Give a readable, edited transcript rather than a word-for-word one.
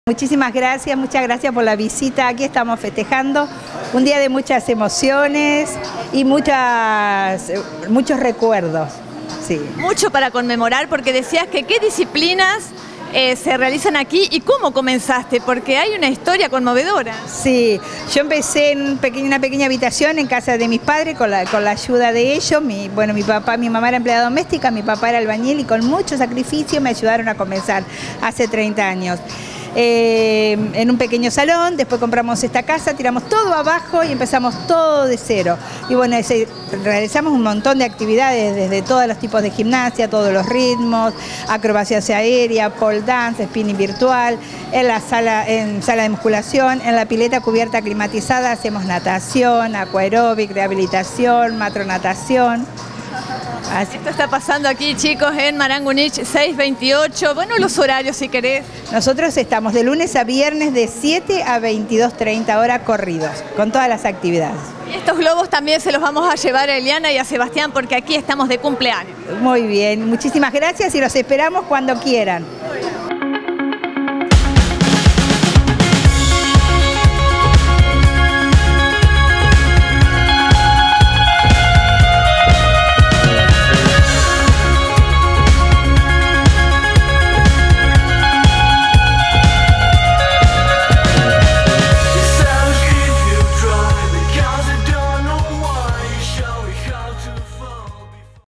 Muchísimas gracias, muchas gracias por la visita. Aquí estamos festejando un día de muchas emociones y muchos recuerdos. Sí. Mucho para conmemorar, porque decías que qué disciplinas se realizan aquí y cómo comenzaste, porque hay una historia conmovedora. Sí, yo empecé en una pequeña habitación en casa de mis padres con la ayuda de ellos. Mi mamá era empleada doméstica, mi papá era albañil y con mucho sacrificio me ayudaron a comenzar hace 30 años. En un pequeño salón, después compramos esta casa, tiramos todo abajo y empezamos todo de cero. Y bueno, realizamos un montón de actividades, desde todos los tipos de gimnasia, todos los ritmos, acrobacia aérea, pole dance, spinning virtual, en sala de musculación, en la pileta cubierta climatizada hacemos natación, aquaeróbic, rehabilitación, matronatación. Así. Esto está pasando aquí, chicos, en Marangunich 628. Bueno, los horarios, si querés. Nosotros estamos de lunes a viernes de 7 a 22:30 horas corridos, con todas las actividades. Y estos globos también se los vamos a llevar a Eliana y a Sebastián, porque aquí estamos de cumpleaños. Muy bien, muchísimas gracias y los esperamos cuando quieran.